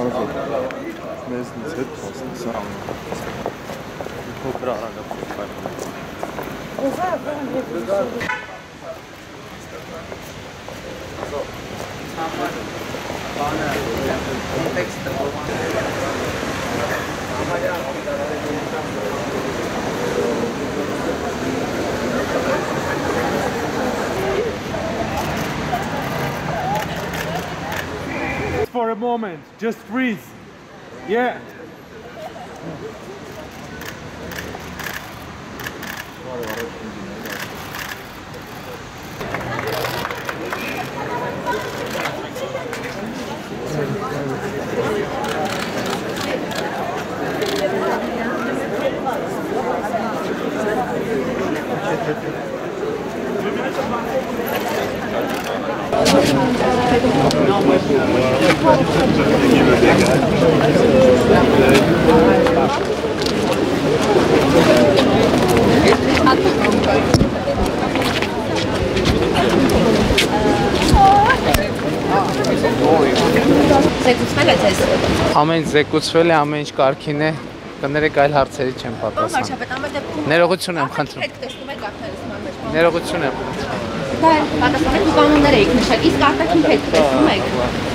Also, meistens Hitposten sagen. Ich gucke gerade an der For a moment, just freeze. Yeah. Ամեն զեկուցվել է, ամեն ինչ կարգին է, կներեք այլ հարցերի չեմ պատասխան։ Ներողություն եմ խնդրում։ Ներողություն եմ խնդրում։ Պատասխանեք ու կանոններ եք նշել, իսկ արտաքին հետ տեսնում եք։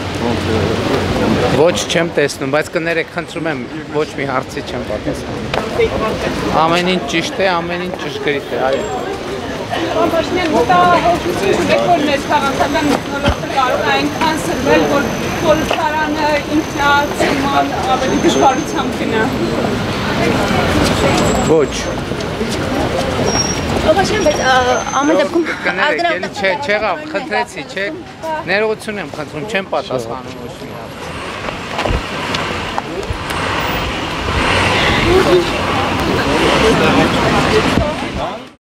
Ոչ չեմ տեսնում, բայց կներեք խնդրում եմ, ոչ մի հարցի չեմ պատասխանում։ Ամեն ինչ ճիշտ է, ամեն ինչ ճշգրիտ է, այո։ Պաշտոնյան դա ռեկորդներ քաղաքական մթնոլորտը կարող է այնքան սրվել, որ խորհրդարանը ինքնացման ավելի դժվարությամբ գնա։ Ոչ։ Պաշտոնյան, բայց ամեն դեպքում կներեք, էլի չեղավ, խնդրեցի, չէ։ Ներողություն եմ խնդրում, չեմ պատասխանում ոչ մի հարց։